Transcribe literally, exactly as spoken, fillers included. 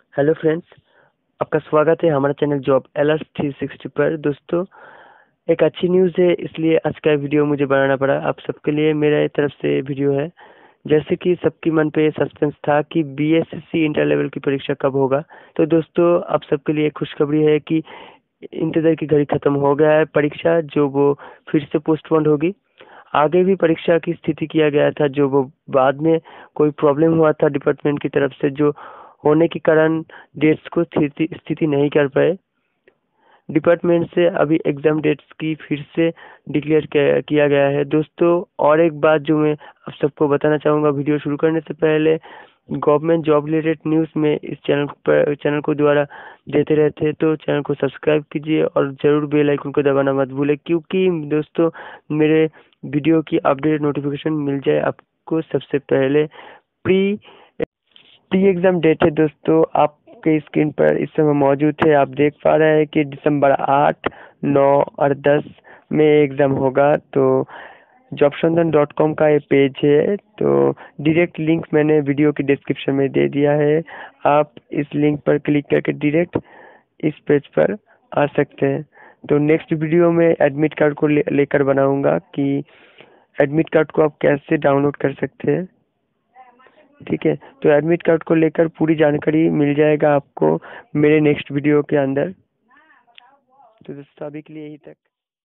Hello friends, आपका स्वागत है हमारा channel job L S three sixty पर। दोस्तों, एक अच्छी न्यूज़ है, इसलिए आज का वीडियो मुझे बनाना पड़ा। आप सबके लिए मेरे तरफ से वीडियो है। जैसे कि सबके मन पे सस्पेंस था कि B S S C inter level की परीक्षा कब होगा, तो दोस्तों आप सबके लिए खुशखबरी है कि इंतज़ार की घड़ी खत्म हो गया है। परीक्षा जो वो फिर से पोस्टपोन होगी। आगे भी परीक्षा की स्थिति किया गया था, जो वो बाद में कोई प्रॉब्लम हुआ था डिपार्टमेंट की तरफ से, जो होने के कारण डेट्स को स्थिति स्थिति नहीं कर पाए। डिपार्टमेंट से अभी एग्जाम डेट्स की फिर से डिक्लेयर किया गया है। दोस्तों, और एक बात जो मैं आप सबको बताना चाहूँगा वीडियो शुरू करने से पहले, गवर्नमेंट जॉब रिलेटेड न्यूज़ में इस चैनल पर चैनल को द्वारा देते रहते हैं, तो चैनल को सब्सक्राइब कीजिए और ज़रूर बेल आइकन को दबाना मत भूलें, क्योंकि दोस्तों मेरे वीडियो की अपडेट नोटिफिकेशन मिल जाए आपको सबसे पहले। प्री प्री एग्ज़ाम डेट है दोस्तों, आपके स्क्रीन पर इस समय मौजूद है। आप देख पा रहे हैं कि दिसंबर आठ, नौ और दस में एग्ज़ाम होगा। तो जॉब संधान डॉट कॉम का ये पेज है, तो डायरेक्ट लिंक मैंने वीडियो की डिस्क्रिप्शन में दे दिया है। आप इस लिंक पर क्लिक करके डायरेक्ट इस पेज पर आ सकते हैं। तो नेक्स्ट वीडियो में एडमिट कार्ड को ले, लेकर बनाऊंगा कि एडमिट कार्ड को आप कैसे डाउनलोड कर सकते हैं। ठीक है, तो एडमिट कार्ड को लेकर पूरी जानकारी मिल जाएगा आपको मेरे नेक्स्ट वीडियो के अंदर। तो दोस्तों अभी के लिए यही तक।